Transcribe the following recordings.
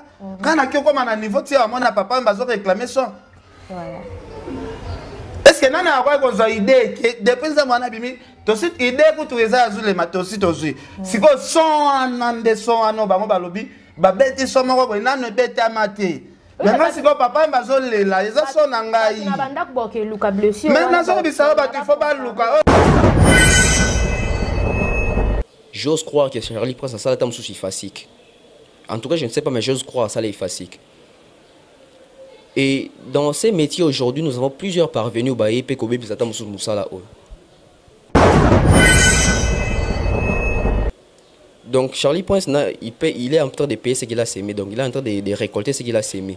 Quand on a comme un niveau, tu sais, mon papa m'a réclamé ça. Voilà. Est-ce que nous avons une idée que depuis ça, mon ami, tu as une idée que tu as les matos, tu as si quoi son an de son an, bah mon lobby, bah bête son mon quoi, n'a ne bête à mater. Maintenant si quoi papa m'a zolé là, ils sont nangai. Maintenant ça veut dire ça, bah il faut pas Luca. J'ose croire que Charlie prend ça dans souci facile. En tout cas, je ne sais pas, mais j'ose croire que ça est facile. Et dans ces métiers aujourd'hui, nous avons plusieurs parvenus au Pekobe Bizata Moussou Moussala. Donc Charlie Prince, il est en train de payer ce qu'il a sémé, donc il est en train de récolter ce qu'il a sémé.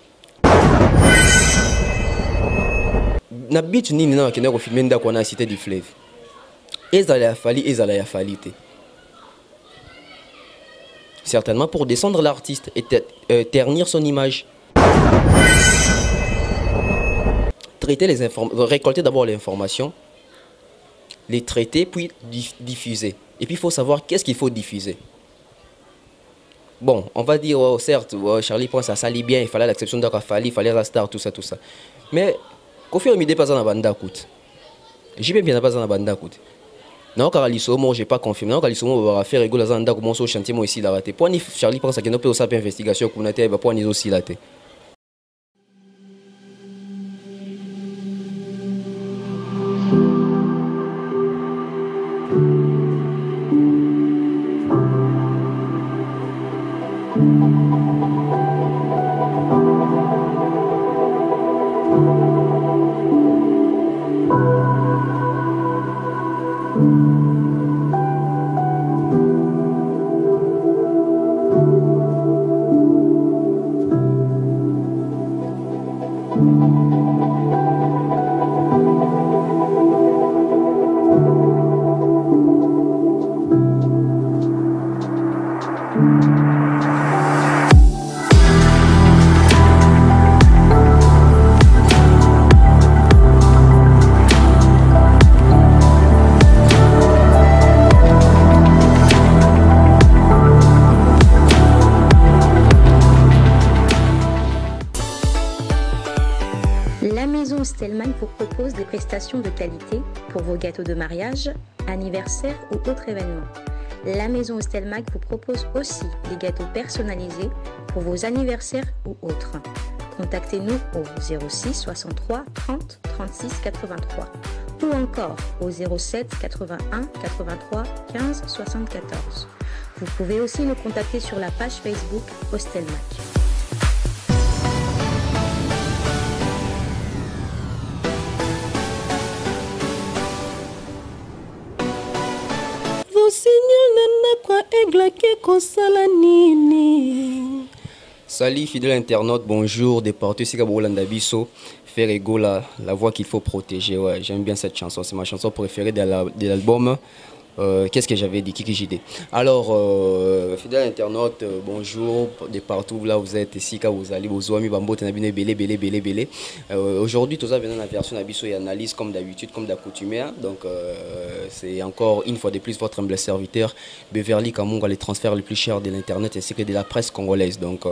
N'habite ni n'a qu'un au film qu'on a cité du fleuve. Ezala Fali, Ezala Fali. Certainement pour descendre l'artiste et ternir son image. Traiter les informations, récolter d'abord l'information, les traiter puis diffuser. Et puis il faut savoir qu'est-ce qu'il faut diffuser. Bon, on va dire, oh, certes, oh, Charlie Prince, ça salit bien, il fallait l'acception d'Akafali, il fallait la star, tout ça, tout ça. Mais, Kofi Olomide pas dans la bande d'écoute. J'ai bien pas dans la bande d'écoute. Non, car moi, je n'ai pas confirmé. Non, car on va faire rigoler dans le chantier, moi ici, la raté. Pour Charlie Prince, qui n'a pas aussi investigation, qu'on a été, pour nous aussi, la raté. Stelman vous propose des prestations de qualité pour vos gâteaux de mariage, anniversaire ou autres événements. La maison Stelmag vous propose aussi des gâteaux personnalisés pour vos anniversaires ou autres. Contactez-nous au 06 63 30 36 83 ou encore au 07 81 83 15 74. Vous pouvez aussi nous contacter sur la page Facebook Ostelmac. Salut fidèle internaute, bonjour, des partout, c'est Gabolanda Bisso, faire ego la voix qu'il faut protéger. Ouais, j'aime bien cette chanson, c'est ma chanson préférée de l'album. Qu'est-ce que j'avais dit, Kiki JD. Alors, fidèle internaute, bonjour, de partout, là vous êtes ici, quand vous allez, vos amis, bambo, tenabine, belé. Aujourd'hui, tout ça vient dans la version d'Abisso et analyse comme d'habitude, comme d'accoutumère. Donc, c'est encore une fois de plus votre humble serviteur, Beverly Kamunga, les transferts les plus chers de l'internet ainsi que de la presse congolaise. Donc,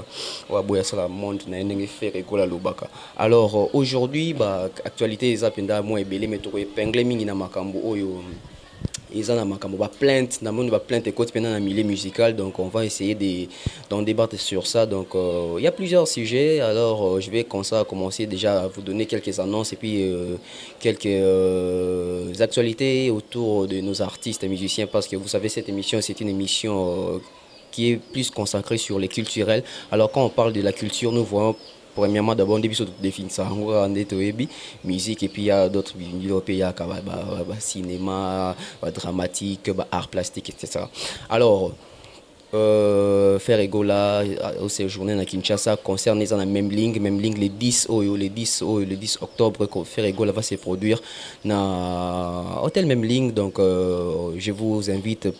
alors, aujourd'hui, actualité, les appels moi et belé, mais tout épinglé, mingi na makambo, oyo. Ils ont une plainte, une plainte dans le milieu musical, donc on va essayer d'en débattre sur ça. Donc il y a plusieurs sujets, alors je vais commencer déjà à vous donner quelques annonces et puis quelques actualités autour de nos artistes et musiciens, parce que vous savez, cette émission, c'est une émission qui est plus consacrée sur les culturels. Alors quand on parle de la culture, nous voyons premièrement d'abord on définit ça en musique, et puis il y a d'autres il y a cinéma, dramatique, art plastique, etc. Alors faire ego là au séjourner à Kinshasa concerne les la même ligne le 10 octobre que faire ego là va se produire dans hôtel même ligne. Donc je vous invite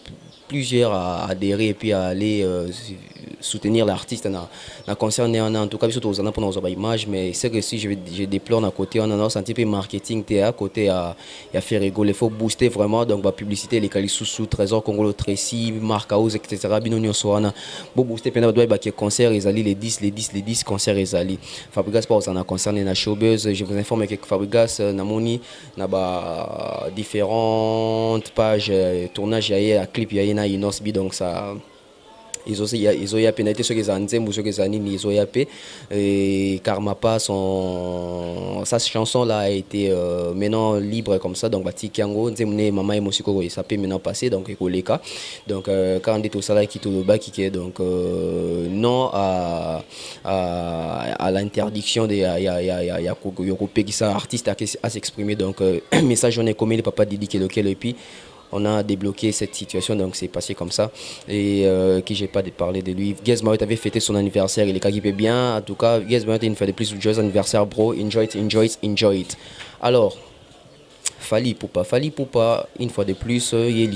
plusieurs à adhérer et puis à aller soutenir l'artiste na concert en tout cas surtout aux pour nos images mais c'est que si je déplore à côté on a senti peu marketing à côté à faire rigoler il faut booster vraiment donc la publicité les Kalissousou Trésor Congolo Tracy Marc House etc binonio soana pour booster pendant doit que concert les les 10 concerts les Fabregas pas on a concerné na showbuzz je vous informe que Fabregas na moni na ba différentes pages tournage à clip na inosbi donc ça ils ont pénétré ceux qui ont ceux qui ont et Karma pas sa chanson là a été maintenant libre comme ça donc Bati Kiango Nzemune Mama Emosiko ça peut maintenant passer donc Ekoleka donc quand on dit tout ça là qui tout le bas qui est donc non à l'interdiction des qui sont artistes à s'exprimer donc message on est comme le papa Didi qui est lequel et puis on a débloqué cette situation, donc c'est passé comme ça. Et qui j'ai pas de parler de lui. Gez Marit avait fêté son anniversaire, il est qui bien. En tout cas, Gez Marit une fois de plus joyeux anniversaire, bro. Enjoy it. Alors, Fali Poupa, une fois de plus,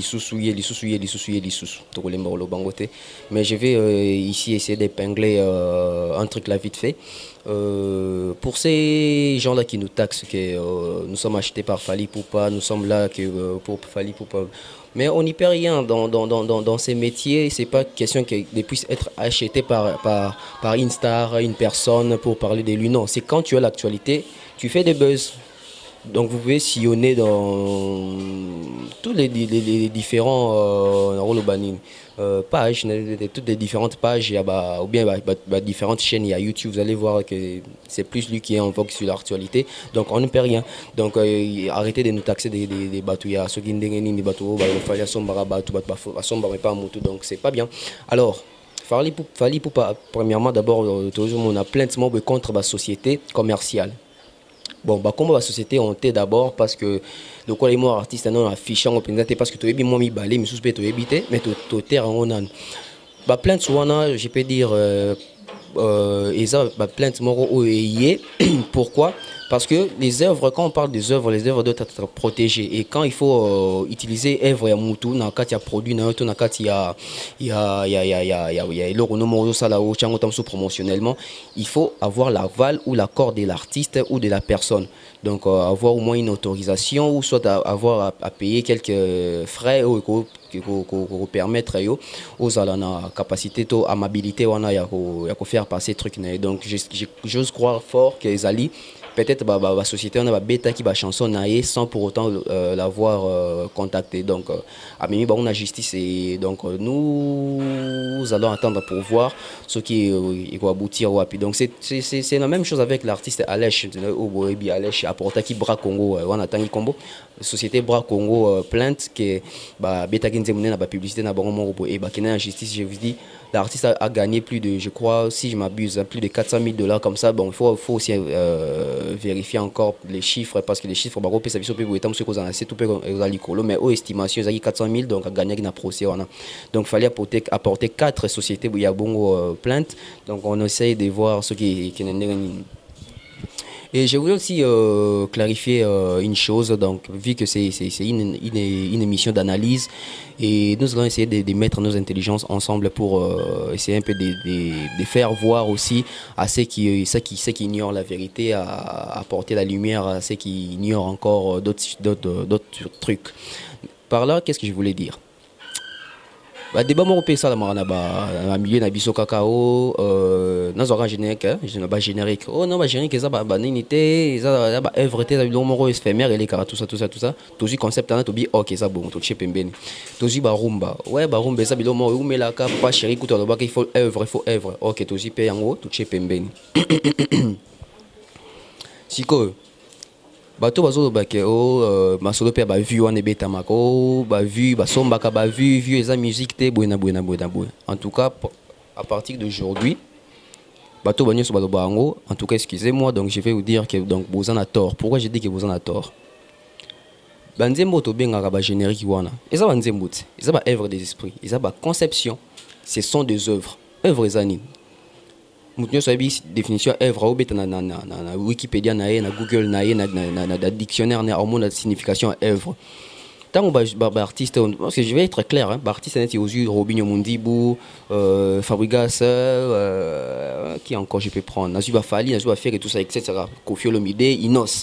mais je vais ici essayer d'épingler un truc là vite fait. Pour ces gens-là qui nous taxent que nous sommes achetés par Fali Poupa, nous sommes là que, pour Fali Poupa. Mais on n'y perd rien dans ces métiers. C'est pas question qu'ils puissent être achetés par une star, une personne pour parler de lui. Non, c'est quand tu as l'actualité, tu fais des buzz. Donc vous pouvez sillonner dans tous les différents pages, toutes les différentes pages, ou bien différentes chaînes, il y a YouTube, vous allez voir que c'est plus lui qui est en vogue sur l'actualité. Donc on ne perd rien. Donc arrêtez de nous taxer des bateaux. Il y a ceux qui des bateaux, donc c'est pas bien. Alors, Fali Poupa, premièrement, d'abord, on a plein de mots contre la société commerciale. Bon, bah, comme la société on t'est d'abord parce que le quoi les mots artistes non affichant au présenté parce que tu es bien moi mi balé mais sous tu habité mais tu terre on a bah plein de soins je peux dire et ça bah plein de mots pourquoi parce que les œuvres quand on parle des œuvres les œuvres doivent être protégées et quand il faut utiliser œuvre ya mutu na kati ya produit na to na kati ya le renom ça là au chango tam promotionnellement il faut avoir l'aval ou l'accord de l'artiste ou de la personne donc avoir au moins une autorisation ou soit avoir à payer quelques frais ou pour permettre aux alana capacité to amabilité wana ya ko faire passer truc donc j'ose croire fort que les ali peut-être la société on a bêta qui va chanson sans pour autant l'avoir contacté donc à Mimi on a justice et donc nous allons attendre pour voir ce qui va aboutir au donc c'est la même chose avec l'artiste Alèche ou Alèche apporta qui bras Congo on attend combo société bras Congo plainte que bêta qui na publicité na bango et qui na justice je vous dis l'artiste a gagné plus de je crois si je m'abuse plus de 400 000 $ comme ça bon il faut aussi vérifier encore les chiffres parce que les chiffres bah ça biso pe boetam ce qu'on a c'est tout pe licolo mais aux estimations ils 400 000 donc a gagné na procès donc fallait apporter 4 sociétés où il y a bon plainte donc on essaye de voir ce qui et je voulais aussi clarifier une chose, donc vu que c'est une émission d'analyse et nous allons essayer de mettre nos intelligences ensemble pour essayer un peu de faire voir aussi à ceux qui ignorent la vérité, à apporter la lumière à ceux qui ignorent encore d'autres trucs. Par là, qu'est-ce que je voulais dire? Bah débat mon pays ça la milieu na biso kakao dans orange générique je pas générique oh non générique ça banité ça ba œuvre té le moro éphémère et les tout ça tous concept na to bi OK ça bon to chepembeni tous ba rumba ouais ba rumba ça bilo moro mais la ka pas chéri kuto lo ba il faut œuvre OK tous pe yango to chepembeni siko bato bazoloba ke masolo pe ba vu wana betamako ba vu basombaka ba vu eza musique te boina en tout cas à partir d'aujourd'hui bato banyoso baloba ngo en tout cas excusez-moi donc je vais vous dire que donc vous en a tort pourquoi je dis que vous en a tort banzembo to bengaka ba générique wana eza banzembo te eza ba œuvre des esprits eza ba conception ce sont des œuvres ezani Moutnyo sabi définition œuvre au beta na Wikipédia na Google na dictionnaire na hormone de signification œuvre tant que artiste, parce que je vais être clair, hein, artiste net aux yeux Robinho Mundibu, Fabregas, qui encore je peux prendre, Nazuba Fali, Nazuba Fer et tout ça, etc. Kofi Olomide, Inos.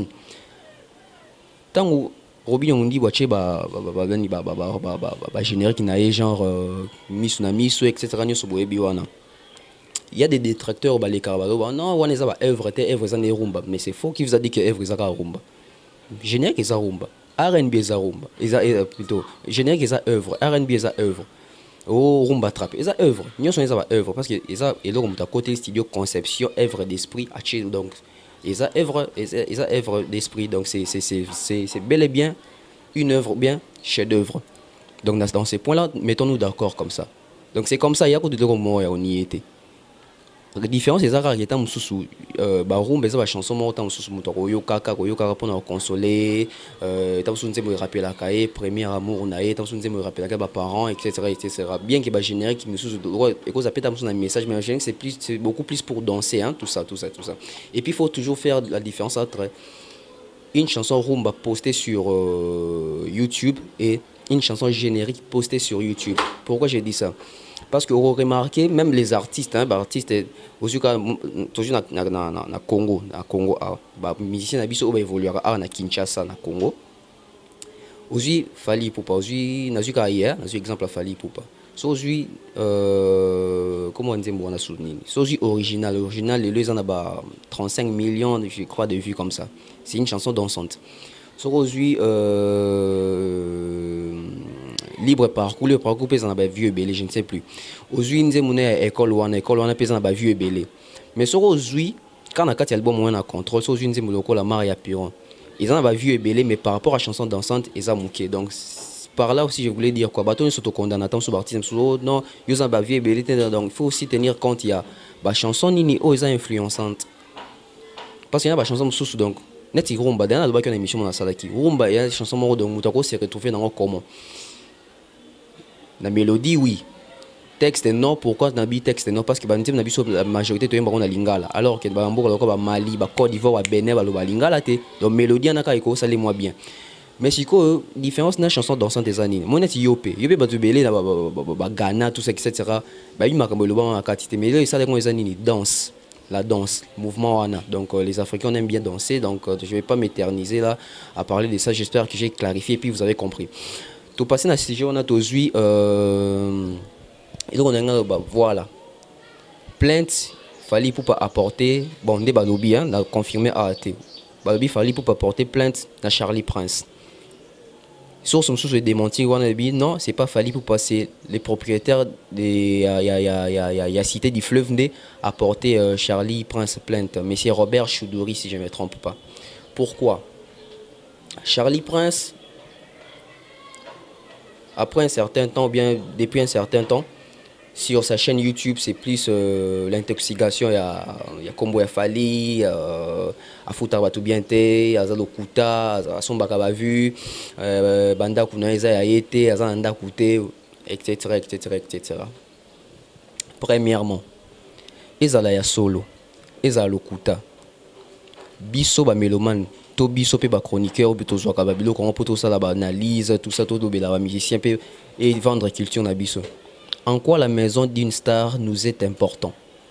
Tant que Robinho Mundibu a générique qui genre Miss na Miss, etc. Il y a des détracteurs les carabalo, non, on est à œuvre, rumba, mais c'est faux qui vous a dit que œuvre est rumba. Générique est rumba. R&B est rumba, plutôt générique est œuvre, R&B est œuvre, oh rumba trap, est œuvre, nous sommes œuvre parce que et là on a côté studio conception, œuvre d'esprit, donc est œuvre d'esprit, donc c'est bel et bien une œuvre bien chef d'œuvre. Donc dans ces points-là, mettons-nous d'accord comme ça. Donc c'est comme ça, il y a côté de comment on y était. La différence c'est ça qui est sous rumba c'est la chanson moi tant sous moto kaka pour nous consoler tant sous me rappeler la cahier premier amour naé tant sous me rappeler la parents etc. bien que générique qui me sous et cause après tant sous un message mais générique c'est beaucoup plus pour danser hein tout ça et puis il faut toujours faire la différence entre une chanson rumba postée sur YouTube et une chanson générique postée sur YouTube. Pourquoi j'ai dit ça? Parce que vous remarquez, même les artistes, hein, artistes, toujours na Congo, musiciens n'habitent pas évoluer na Kinshasa, na Congo. Aujourd'hui, Fali Poupa, aujourd'hui, n'a hier, n'a exemple Fali Poupa. Aujourd'hui, comment on dit bon na soutenir. Aujourd'hui original, les gens ont 35 millions, je crois, de vues comme ça. C'est une chanson dansante. Aujourd'hui, libre parcours, le parcours pèse en a vieux belé, je ne sais plus. Aujourd'hui, nous sommes école ou pèse en a vieux belé. Mais aujourd'hui, quand on a 4 albums, on a contrôle. Aujourd'hui, nous sommes la Maria Piron. Ils en ont vieux belé, mais par rapport à la chanson dansante, ils ont mouqué. Donc, par là aussi, je voulais dire quoi. Bateau, nous condamnation sur l'artiste. Non, ils ont vieux belé. Donc, il faut aussi tenir compte, il y a la chanson Nini, ils sont influençantes. Parce qu'il y a la chanson sous donc. Net rumba, dans la émission on a ça qui rumba il y a des chansons moro donc mutako se retrouver dans comment la mélodie oui texte non pourquoi na bi texte non parce que na biso la majorité to yemba na lingala alors que ba mboka lokaba Mali ba Côte d'Ivoire ba Bénin ba lo lingala te donc mélodie na ka iko ça les moins bien mais si quoi différence na chanson dansante des années mon net yopé ba to belé na ba Ghana tout ça etc ba yuma ka lo ba katité mais ça les années danse. La danse, mouvement Wana. Donc les Africains on aime bien danser, donc je ne vais pas m'éterniser là à parler de ça. J'espère que j'ai clarifié et puis vous avez compris. Tout passer dans ce sujet, on a tous vu, et donc on a voilà. Plainte, fallait pour pas apporter, bon, on est balobi, on a confirmé AAT. Balobi fallait pour pas porter plainte à Charlie Prince. Source de démentir, non, c'est pas fallu pour passer. Les propriétaires il y a cité du fleuve à porter Charlie Prince plainte. Mais c'est Robert Choudouri si je ne me trompe pas. Pourquoi? Charlie Prince, après un certain temps, bien depuis un certain temps, sur sa chaîne YouTube, c'est plus l'intoxication. Il y a Kombo Fali, à Fouta Batoubiente, à Zalokuta, à Sombaka vu, Banda Kunaïza a été, à Zanda Kouté, etc. Premièrement, Ezala ya solo, Ezala Lokuta, Biso ba méloman, to biso pe ba chroniqueur, to zo ka babilo, comment poto ça la ba analyse, tout ça, to do bela musicien et vendre culture na biso. En quoi la maison d'une star nous est important?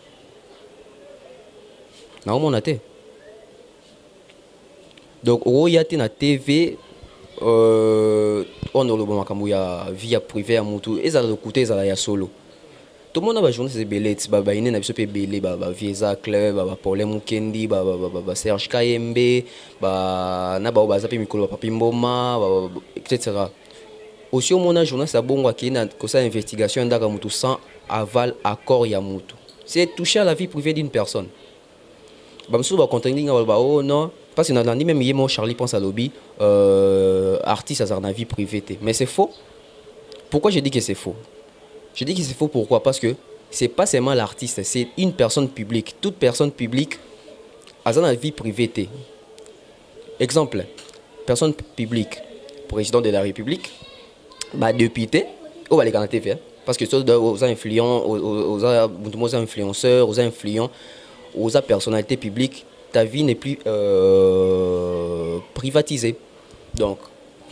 Non, mon athée. Donc, au y a na TV, on a le via privé à Moutou, et ça le côté ça la solo. Tout le monde a la journée c'est belé, baba ine na biso pe belé, baba Vieza Club, baba Paulin Mukendi, baba Serge Kayembe, baba na baba zape mikolo papi Mboma, etc. Aussi au moment journée c'est bon qui na ça investigation ndaka mutu sans aval accord ya mutu. C'est toucher à la vie privée d'une personne. Bamsou ba contenu ba oh non parce que dans même yemo Charlie pense à lobby artiste à sa vie privée mais c'est faux. Pourquoi je dis que c'est faux? Je dis que c'est faux pourquoi? Parce que c'est pas seulement l'artiste, c'est une personne publique. Toute personne publique a sa vie privée. Exemple, personne publique, président de la République, bah député, on va les gagner TV, parce que aux influents, aux influenceurs, aux influents, aux personnalités publiques, ta vie n'est plus privatisée. Donc,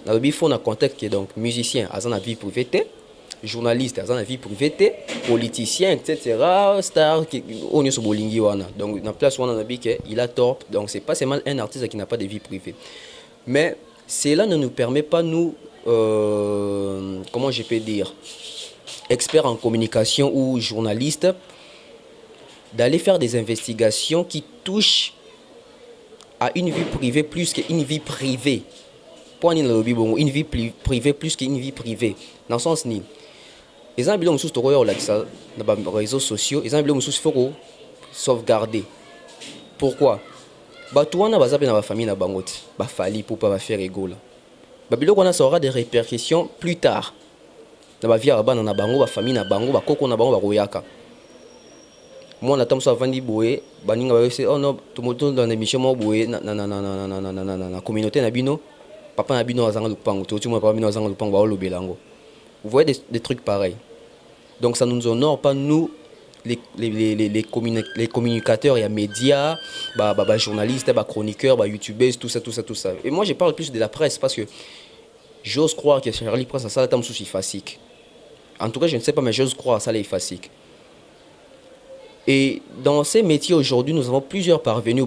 il faut un contexte qui est donc musicien, à la vie privée, journaliste, à la vie privée, politicien, etc. Star, on est sur Bolingi, donc dans la place où on a il a tort. Donc c'est pas seulement un artiste qui n'a pas de vie privée. Mais cela ne nous permet pas, nous, comment je peux dire, experts en communication ou journalistes, d'aller faire des investigations qui touchent à une vie privée plus qu'une vie privée. Pour une vie privée plus qu'une vie privée. Dans le sens ni. Les gens qui sont sur les réseaux sociaux, les gens qui sont sauvegarder. Pourquoi? Tout le monde a une famille na bangot, ba fali pour pas faire égaux. Babilo qu'on a ça aura des répercussions plus tard. Dans la vie arabe na bango, ba famille na bango, ba koko na bango ba royaka. Moi na tamso avandi boé, baninga ba c'est oh non, tout le monde dans l'émission mo boé na communauté na bino, papa na bino azanga lupango, tout le monde papa bino azanga lupango ba lobelango. Vous voyez des trucs pareils. Donc ça ne nous honore pas, nous, les communicateurs, il y a médias, journalistes, chroniqueurs, youtubeurs, tout ça. Et moi, je parle plus de la presse parce que j'ose croire que Charlie Prince a ça, là, souci facile. En tout cas, je ne sais pas, mais j'ose croire que ça, là, est facile. Et dans ces métiers aujourd'hui, nous avons plusieurs parvenus,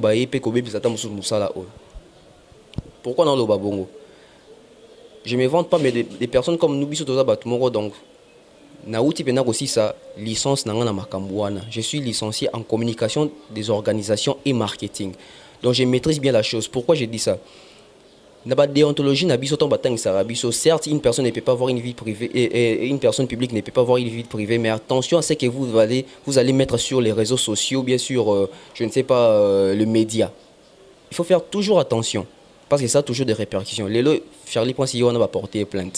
pourquoi dans le Babongo? Je ne me vante pas, mais des personnes comme nous, donc, Naouti aussi sa licence na Makambouana. Je suis licencié en communication des organisations et marketing. Donc je maîtrise bien la chose. Pourquoi j'ai dit ça? Dans la déontologie, certes, une personne ne peut pas avoir une vie privée et une personne publique ne peut pas avoir une vie privée, mais attention à ce que vous allez mettre sur les réseaux sociaux, bien sûr, je ne sais pas, le média. Il faut faire toujours attention parce que ça a toujours des répercussions. Lélo, Charlie Prince, on va porter plainte.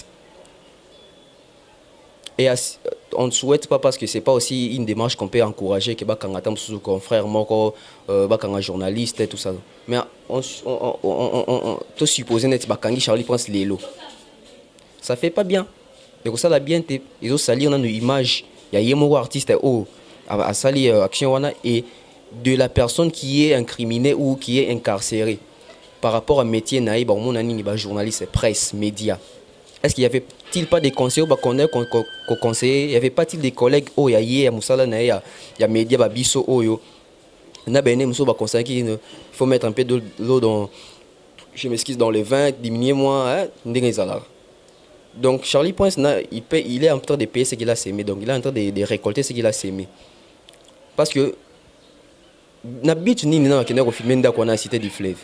Et on ne souhaite pas parce que ce n'est pas aussi une démarche qu'on peut encourager que les confrères, les journalistes et tout ça. Mais on peut supposer que Charlie Prince Lélo. Ça ne fait pas bien. Donc ça, la bien, ils ont sali une image. Il y a un artiste à sali action et de la personne qui est incriminée ou qui est incarcérée par rapport à métier naïb, journaliste, presse, médias. Est-ce qu'il n'y avait-il pas des conseillers qu'on conseillait? Il n'y avait pas-il des collègues il y a médias, Babiso, il faut mettre un peu de l'eau dans, je m'excuse, dans le vin, diminuer moins. Donc Charlie Prince, il est en train de payer ce qu'il a sémé, donc il est en train de récolter ce qu'il a sémé. Parce que n'habite ni n'a qu'un filmé qu'on a cité du fleuve.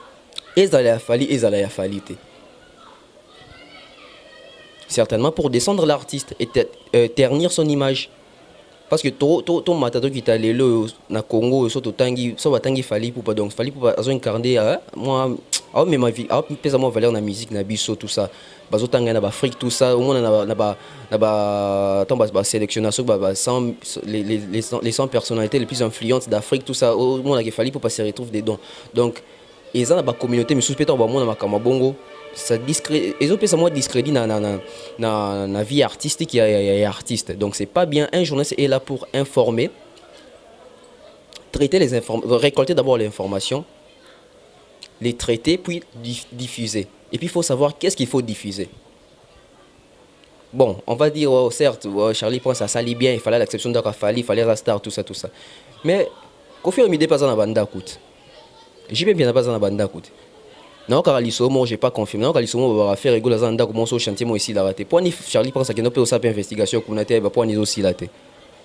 Certainement pour descendre l'artiste et ternir son image. Parce que tout matador qui est allé na Congo, surtout tangi, ça va tangi fali pour pas donc fali pour pas incarner moi mais ma vie pèse moi valeur na musique na biso tout ça. Bazo tanga na Afrique tout ça, au moins na sélectionnation les 100 personnalités les plus influentes d'Afrique tout ça, au moins na fali pour pas se retrouver dedans. Donc ils ont la communauté mais suspectant ba moi na Makamabongo. Ils ont fait discrédit dans la vie artistique et artiste. Donc c'est pas bien. Un journaliste est là pour informer, traiter les informations, récolter d'abord l'information, les traiter puis diffuser. Et puis il faut savoir qu'est-ce qu'il faut diffuser. Bon, on va dire certes, Charlie Prince ça sali bien, il fallait l'acception d'Akafali, il fallait la star, tout ça. Mais Kofi Olomide pas dans la bande coûte. J'ai bien pas dans la bande coûte. Non, car moi j'ai pas confirmé. Non, car va faire rigoler dans un comment ce chantier moi ici la raté. Pour ni Charlie pense qu'il n'a pas aussi investigation qu'on a été pour ni aussi la té.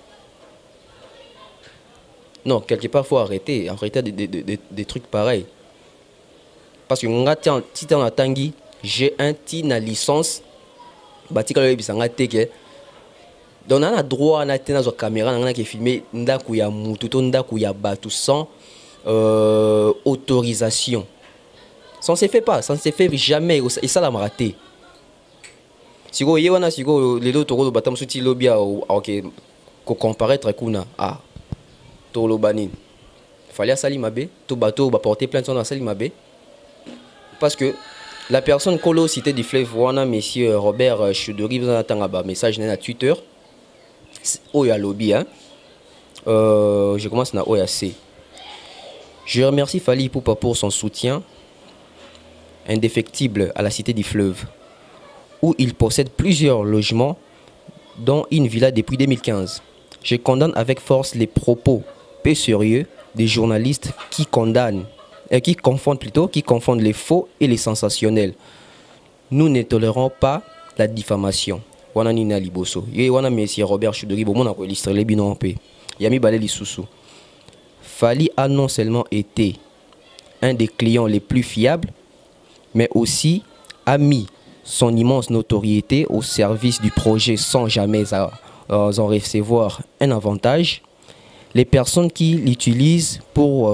Non, quelque part faut arrêter des trucs pareils. Parce que on a si tu en tangi, j'ai un tina licence bati ka le bisanga teke. Donc on a droit na tena zo caméra na qui filmer ndaku ya mutu to ndaku ya batu sans autorisation. Ça ne se fait pas, ça ne se fait jamais et ça l'a raté. Si vous voyez les deux taureaux de Batam Souti Lobia ok ko comparaître kuna taureau banin. Fallait Salimabe, tout bateau va porter plainte sur Salimabe parce que la personne colo cité du fleuve wana monsieur Robert Choudori vous attend un message dans Twitter. Oya lobby hein. Je commence na OAC. Je remercie Fali Poupa pour son soutien. indéfectible à la cité du fleuve, où il possède plusieurs logements, dont une villa depuis 2015. Je condamne avec force les propos peu sérieux des journalistes qui confondent les faux et les sensationnels. Nous ne tolérons pas la diffamation. Wana nina liboso. Ye wana monsieur Robert Choudori bon na ko illustré les bino pe. Yami baleli susu. Fally a non seulement été un des clients les plus fiables, mais aussi a mis son immense notoriété au service du projet sans jamais en recevoir un avantage. Les personnes qui l'utilisent pour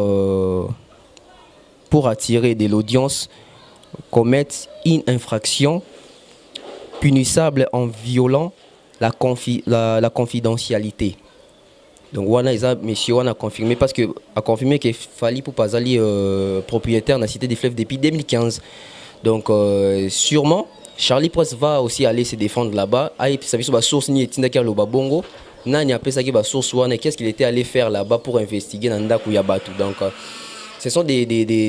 attirer de l'audience commettent une infraction punissable en violant la confidentialité. Donc wana isa monsieur wana a confirmé parce que a confirmé que Fally pour pas aller propriétaire de la cité des fleuves depuis 2015. Donc sûrement Charlie Press va aussi aller se défendre là-bas. Ah, ça veut dire source ni etinda kia loba bongo. Nani appelle ça qui va source wana, qu'est-ce qu'il était allé faire là-bas pour investiguer dans ndaku ya batu. Donc ce sont des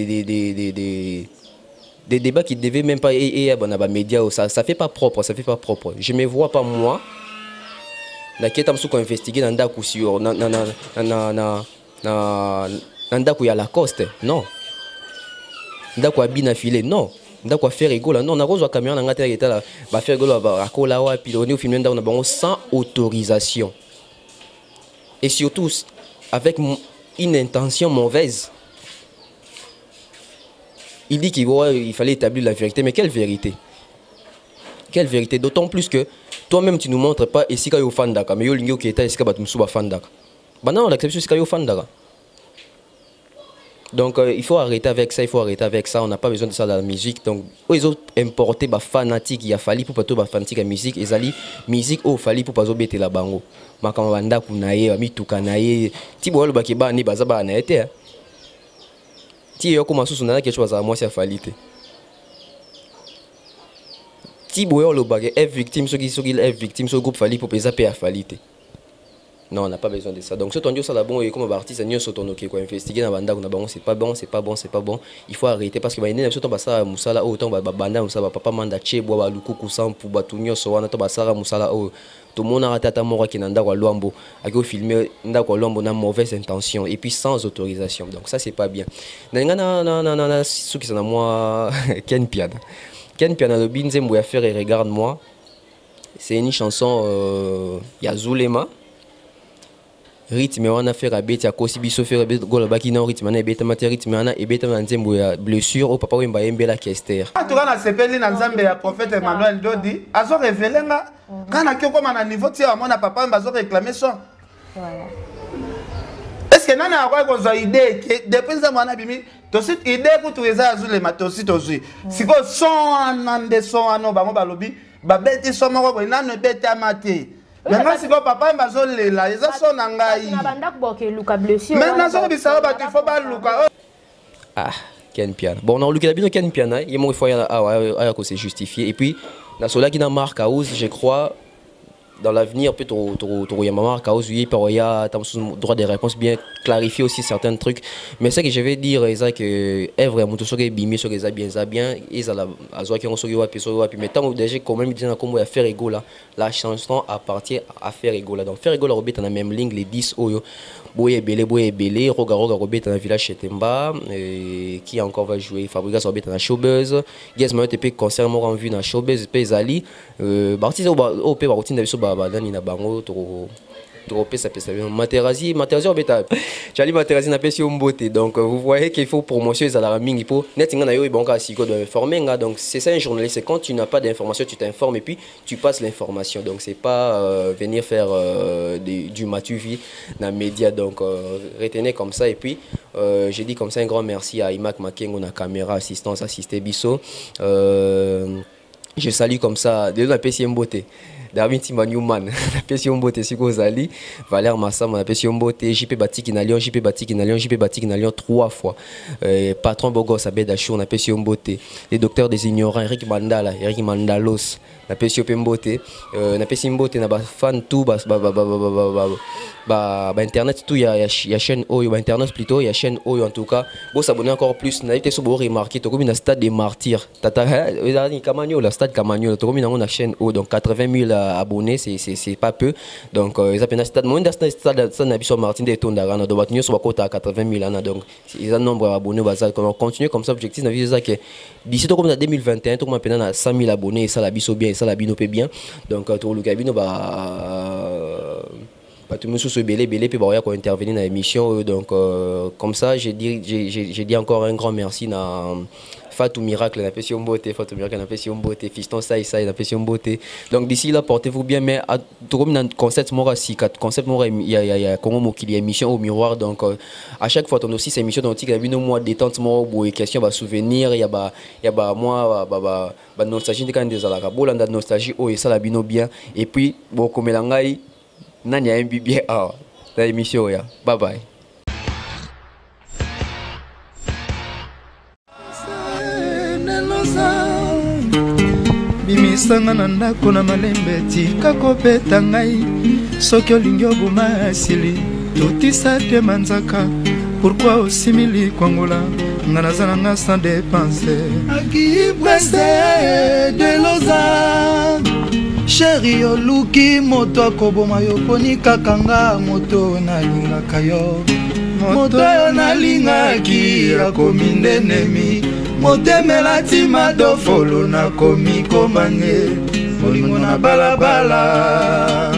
débats qui ne devaient même pas être médias. Ça fait pas propre, ça fait pas propre. Je me vois pas moi la quête am souko investiguer dans ndaku sur ndaku ya Lacoste. Non. Ndaku abina filé, non. Ndaku faire rigolo, non, on a reçu la caméra dans ngata eta là, ba faire rigolo ba akola wa puis on est au film ndako na bango sans autorisation. Et surtout avec une intention mauvaise. Il dit qu'il fallait établir la vérité, mais quelle vérité? Quelle vérité? D'autant plus que toi-même tu ne nous montres pas ici quand il y a fan d'aka, mais il y a qui est ici quand tu fan d'aka. Maintenant l'acception c'est quand il y a fan d'aka. Donc il faut arrêter avec ça, on n'a pas besoin de ça dans la musique. Donc ils ont importé des fanatiques, il a fallu pour pas tout fanatique à musique, ils allaient musique au fallu pour pas obéter la bango. Makamanda kunaye, mitukanaye, tibolo bakeba ni bazaba na été. Ti yo kuma susu na quelque chose à moi c'est falité. Tiboyo le bagage est victime, ceux qui est victime, ce groupe fallu pour peser à falité. Non, on n'a pas besoin de ça. Donc, ce qu'on ça là bon et comme artiste, nous sommes quoi investiguer dans banda, c'est pas bon, c'est pas bon, c'est pas bon. Il faut arrêter parce que bah il surtout ça musala autant bah banda musala papa manda chebo ba lukuku sans pour batunyo so wana to basara musala o tout le monde a raté ta mort qui nanda kwa Luambo a filmer nda kwa Luambo na mauvaise intention et puis sans autorisation. Donc ça c'est pas bien. Na ceux qui sont à moi Ken Piana le binzembo ya faire et regarde-moi. C'est une chanson Yazulema. Rythme wana faire abeti ya kosi biso faire abeti gola baki na rythme na ebeta mati rythme wana ebeta na nzembo ya blessure au papa wemba yembela Kester. Atuka na sepeli na nzambe ya prophète Emmanuel Dodi azo révélenga kana kyo koma na niveau tia mona papa wemba azo réclamer son. Voilà. Est-ce que nana akwa ko zo idée que depuis ça mwana bimi to sit idée ku tu eza azule matosi to zui. Siko son nande son ano bango balobi ba beti so moko ko nano beti amate. Maintenant si papa mbazo lela eza so na ngai na banda kuboke luka blessure maintenant so bisaba ba tu faut ba luka Ken Piana bon on luka bino Ken Piana il faut ya ko se justifier et puis na sola qui na marque house je crois dans l'avenir peut trop ya marque house oui par ya droit de réponse bien clarifier aussi certains trucs mais ce que je vais dire c'est que est vraiment tout ce qui est bimé sur les bien ils à la azoa qui ont sur yo puis mais tant déjà quand même bien comme ya faire ego là la chanson appartient à faire ego là donc faire ego la robet dans la même ligne les 10 oyo boye belé roga robet dans le village Chetemba qui encore va jouer Fabrigas robet dans la showbuzz guess moi TP concert moi en vue dans showbuzz pezali artiste au pe routine de so badani na bango trop pesa bien Materazzi obeta Charlie Materazzi na pesi mbote donc vous voyez qu'il faut promotion à la ming il faut net ngana yo bonka siko doit informer donc c'est ça un journaliste c'est quand tu n'as pas d'information tu t'informes et puis tu passes l'information donc c'est pas venir faire du matuvi dans média donc retenez comme ça et puis j'ai dit comme ça un grand merci à Imak Makengo na caméra assistance assisté biso je salue comme ça de la pesi mbote Darwin Timba Newman, napesi yo mbote siko zali, Valère Massama, napesi yo mbote, JP Batiki na Lyon, JP Batiki na Lyon, JP Batiki na Lyon 3 fois. Patron Bogos Abed Achour, napesi yo mbote. Les docteurs des ignorants, Eric Mandala, Eric Mandalos, napesi yo mbote. Napesi mbote na ba fan tout internet tout, il y a chaîne Oyo, internet plutôt, il y a chaîne Oyo en tout cas. Bon s'abonner encore plus, n'a été sur beau remarquer, tu comme une stade des martyrs. Tata Camagno, la stade Camagno, tu comme une chaîne Oyo, donc 80 000 abonnés, c'est pas peu. Donc ils appellent stade moins stade Nabiso Martin de Tondarana, donc nous sommes à 80 000 donc ils ont nombre d'abonnés, on continue comme ça, objectif c'est ça que d'ici comme en 2021, tout comme maintenant à 100 000 abonnés, ça la biso bien, et ça la bino bien. Donc tout le cabino tout le monde se belé puis bah on intervenir dans l'émission donc comme ça j'ai dit encore un grand merci à Fatou Miracle na pesi mbote Fatou Miracle na pesi mbote Fiston Sai na pesi mbote donc d'ici là portez-vous bien mais tout comme dans concept mora si concept mora il y a comment mokili émission au miroir donc à chaque fois on aussi ces émissions donc il y a une mois détente mora boy question ba souvenir il y a moi ba nostalgie de quand des ala bolanda nostalgie oh et ça la bino bien et puis bon comme langai nani ya MBBA dans l'émission ya bye bye. bimisanga na ndako na malembe tika kopeta ngai soki olingi oboma asili totisa te manzaka pourquoi osimili kwangola nga naza na nga sans dépense akibrese de loza sheri oluki moto akoboma yo poni kakanga moto nalingaka yo moto yo nalingaki akomi ndenemi motemela tima dofolo nakomi komange molingo na balabala.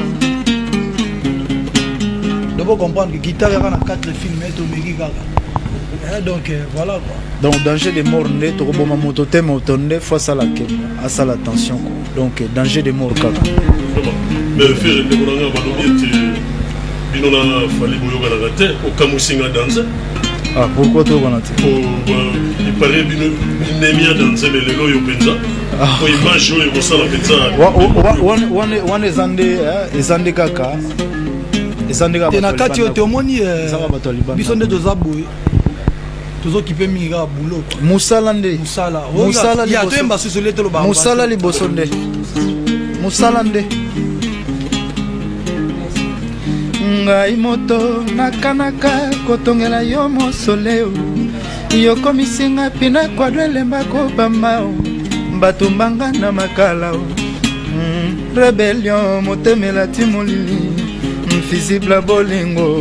D'abord comprendre que guitare y a 4 films et tout donc voilà quoi. Donc danger de mort né to boma moto te moto né face à la tension quoi. Donc danger de mort kaka. Mais faire de bonanga balobeti bino na fali boyoga na gate au kamusinga danse. Ah pourquoi toi on a dit il paraît bino nemia danse mais le loyo penza. Ko image yo ko sala penza. One ezande kaka. Na kati yo tomoni biso nde toza boye tozokipe minga boulot musala ya toyemba susu lete loba musala liboso nde musala nde ngai moto nakanaka kotongela yo mosoleo yokomisinga pina kwadwa elemba kobamao mbatumbanga na makalao rebellion motemela timolili invisible bolingo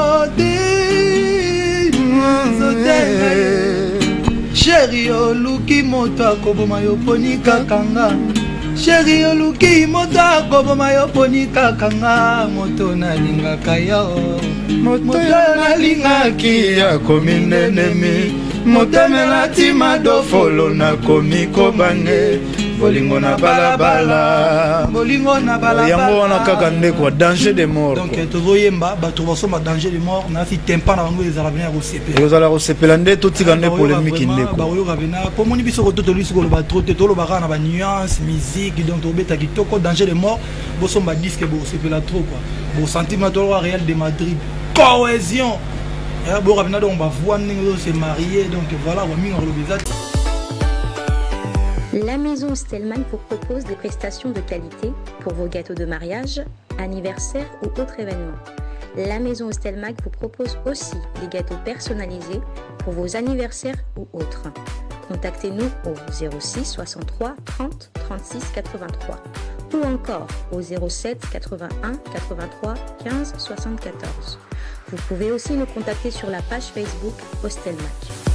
Chéri oluki moto akoboma yo poni kakanga Chéri oluki moto akoboma yo poni kakanga moto nalingaka yo moto nalingaki akomi nenemi motemela tima dofolo nakomi kobange bolingo na balabala yango wana kaka nde kwa danger de mort donc tozoyemba bato basomba danger de mort na si tempa na bango ezala bena kosepela ezala kosepela nde totika nde polémique ndeko bayoka bena po moni biso ko totoli siko loba trop te tolo baka na ba nuance musique donc tobeta kitoko danger de mort bosomba disque bo sepela trop quoi bo sentiment to Real de Madrid cohésion et bo rabina donc ba voix ningo se marier donc voilà wa minga lobeza. La maison Stelman vous propose des prestations de qualité pour vos gâteaux de mariage, anniversaire ou autres événements. La maison Stelman vous propose aussi des gâteaux personnalisés pour vos anniversaires ou autres. Contactez-nous au 06 63 30 36 83 ou encore au 07 81 83 15 74. Vous pouvez aussi nous contacter sur la page Facebook Stelman.